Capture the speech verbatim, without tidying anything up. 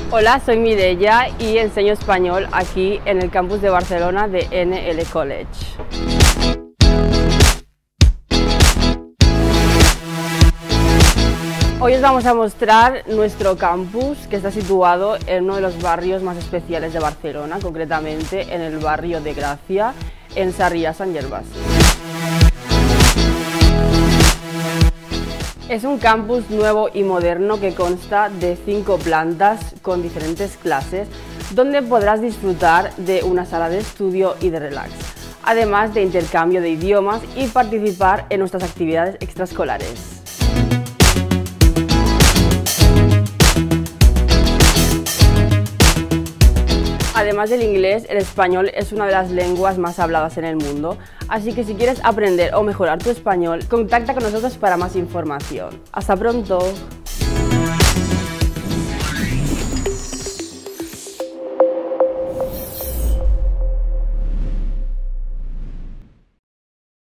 Hola, soy Mireia y enseño español aquí en el campus de Barcelona de N L College. Hoy os vamos a mostrar nuestro campus, que está situado en uno de los barrios más especiales de Barcelona, concretamente en el barrio de Gracia, en Sarrià-Sant Gervasi. Es un campus nuevo y moderno que consta de cinco plantas con diferentes clases, donde podrás disfrutar de una sala de estudio y de relax, además de intercambio de idiomas y participar en nuestras actividades extraescolares. Además del inglés, el español es una de las lenguas más habladas en el mundo, así que si quieres aprender o mejorar tu español, contacta con nosotros para más información. ¡Hasta pronto!